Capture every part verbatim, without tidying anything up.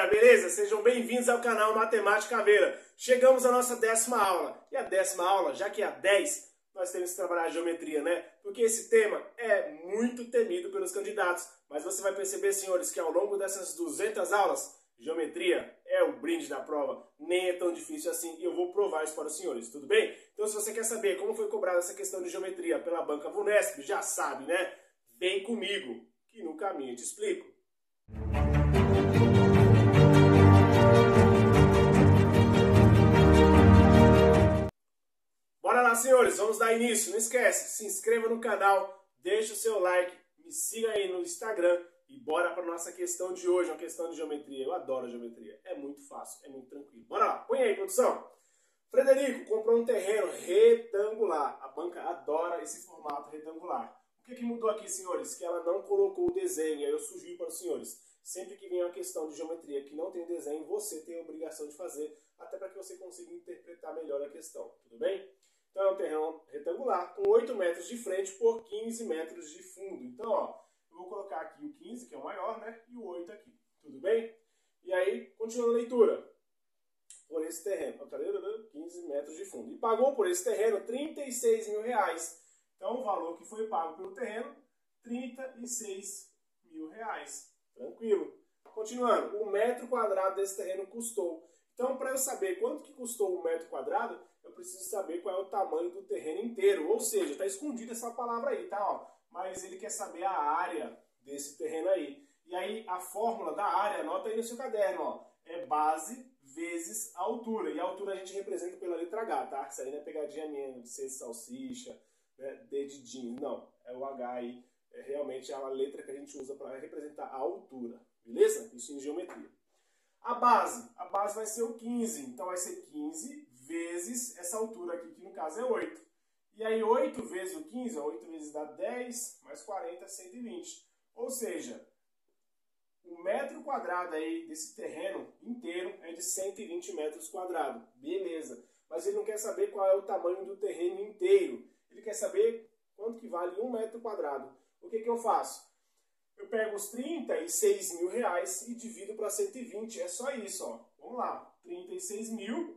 galera, beleza? Sejam bem-vindos ao canal Matemática Caveira. Chegamos à nossa décima aula. E a décima aula, já que é a dez, nós temos que trabalhar a geometria, né? Porque esse tema é muito temido pelos candidatos. Mas você vai perceber, senhores, que ao longo dessas duzentas aulas, geometria é o brinde da prova. Nem é tão difícil assim e eu vou provar isso para os senhores, tudo bem? Então, se você quer saber como foi cobrada essa questão de geometria pela banca Vunesp, já sabe, né? Vem comigo, que no caminho eu te explico. Bora lá, senhores, vamos dar início. Não esquece, se inscreva no canal, deixa o seu like, me siga aí no Instagram e bora para nossa questão de hoje, uma questão de geometria. Eu adoro geometria, é muito fácil, é muito tranquilo. Bora lá, põe aí, produção. Frederico comprou um terreno retangular. A banca adora esse formato retangular. O que, que mudou aqui, senhores? Que ela não colocou o desenho. Aí eu sugiro para os senhores, sempre que vem uma questão de geometria que não tem desenho, você tem a obrigação de fazer, até para que você consiga interpretar melhor a questão, tudo bem? Então é um terreno retangular com oito metros de frente por quinze metros de fundo. Então, ó, eu vou colocar aqui o quinze, que é o maior, né? E o oito aqui, tudo bem? E aí, continuando a leitura. Por esse terreno, quinze metros de fundo. E pagou por esse terreno trinta e seis mil reais. Então, o valor que foi pago pelo terreno, trinta e seis mil reais. Tranquilo. Continuando, o metro quadrado desse terreno custou. Então, para eu saber quanto que custou um metro quadrado, eu preciso saber qual é o tamanho do terreno inteiro. Ou seja, está escondida essa palavra aí, tá? Ó, mas ele quer saber a área desse terreno aí. E aí, a fórmula da área, anota aí no seu caderno, ó. É base vezes a altura. E a altura a gente representa pela letra H, tá? Isso aí não é pegadinha minha, de ser salsicha, né? D de jeans. Não, é o H aí. É realmente a letra que a gente usa para representar a altura. Beleza? Isso em geometria. A base. A base vai ser o quinze. Então vai ser quinze vezes essa altura aqui, que no caso é oito. E aí oito vezes o quinze, ó, oito vezes dá dez, mais quarenta, cento e vinte. Ou seja, o metro quadrado aí desse terreno inteiro é de cento e vinte metros quadrados. Beleza. Mas ele não quer saber qual é o tamanho do terreno inteiro. Ele quer saber quanto que vale um metro quadrado. O que que eu faço? Eu pego os trinta e seis mil reais e divido para cento e vinte. É só isso, ó. Vamos lá. trinta e seis mil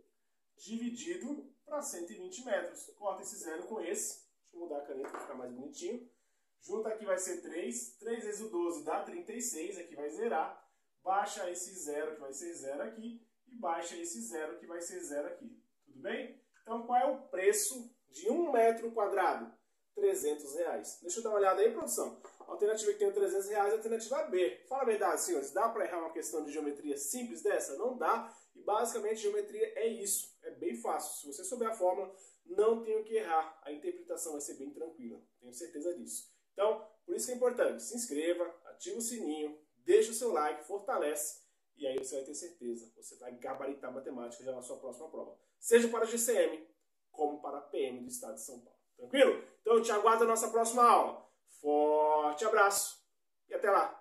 dividido para cento e vinte metros. Corta esse zero com esse. Deixa eu mudar a caneta para ficar mais bonitinho. Junta aqui vai ser três. três vezes o doze dá trinta e seis. Aqui vai zerar. Baixa esse zero que vai ser zero aqui. E baixa esse zero que vai ser zero aqui. Tudo bem? Então qual é o preço de um metro quadrado? trezentos reais. Deixa eu dar uma olhada aí, produção. A alternativa que tem trezentos reais é a alternativa B. Fala a verdade, senhores. Dá para errar uma questão de geometria simples dessa? Não dá. E basicamente geometria é isso. É bem fácil. Se você souber a fórmula, não tem o que errar. A interpretação vai ser bem tranquila. Tenho certeza disso. Então, por isso que é importante. Se inscreva, ativa o sininho, deixa o seu like, fortalece. E aí você vai ter certeza. Você vai gabaritar matemática já na sua próxima prova. Seja para a G C M, como para a P M do Estado de São Paulo. Tranquilo? Então eu te aguardo na nossa próxima aula. Forte abraço e até lá!